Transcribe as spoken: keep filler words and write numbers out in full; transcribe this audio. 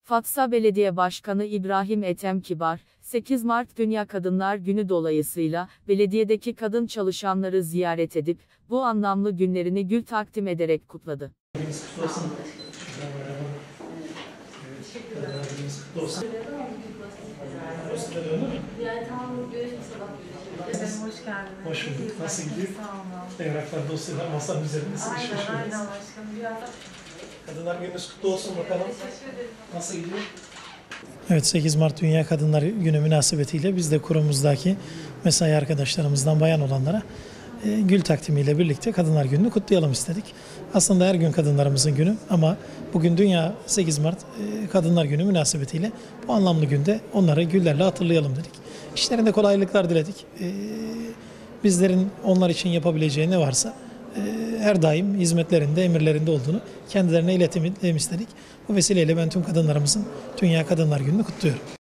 Fatsa Belediye Başkanı İbrahim Ethem Kibar, sekiz Mart Dünya Kadınlar Günü dolayısıyla belediyedeki kadın çalışanları ziyaret edip bu anlamlı günlerini gül takdim ederek kutladı. Gününüz kutlu olsun. Gününüz kutlu olsun. Yani tamam, görüşürüz sabah görüşürüz. Hoş geldiniz. Hoş bulduk. Nasıl gidiyor? Sağ olun. Evraklar, dosyalar masanın üzerinde sıkışmış. Aynen, aynen başkanım. Biraz da Kadınlar gününüz kutlu olsun bakalım. teşekkür ederim. Nasıl gidiyor? Evet, sekiz Mart Dünya Kadınlar Günü münasebetiyle biz de kurumuzdaki mesai arkadaşlarımızdan bayan olanlara e, gül takdimiyle birlikte Kadınlar Günü'nü kutlayalım istedik. Aslında her gün kadınlarımızın günü ama bugün Dünya sekiz Mart e, Kadınlar Günü münasebetiyle bu anlamlı günde onları güllerle hatırlayalım dedik. İşlerinde kolaylıklar diledik. E, bizlerin onlar için yapabileceği ne varsa e, her daim hizmetlerinde, emirlerinde olduğunu kendilerine iletelim istedik. Bu vesileyle ben tüm kadınlarımızın Dünya Kadınlar Günü'nü kutluyorum.